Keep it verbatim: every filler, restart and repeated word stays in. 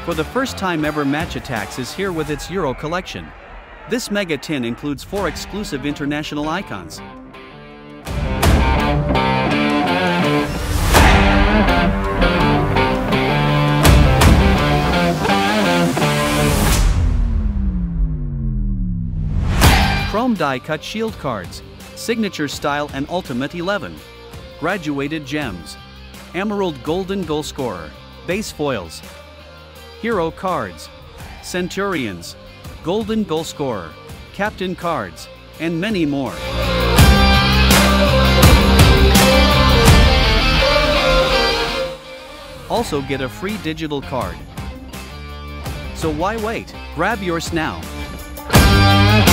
For the first time ever, Match Attax is here with its Euro collection. This mega tin includes four exclusive international icons. Chrome die-cut shield cards, signature style and ultimate eleven. Graduated gems. Emerald golden goal scorer, base foils. Hero cards. Centurions. Golden goal scorer, captain cards, and many more. Also get a free digital card. So why wait? Grab yours now.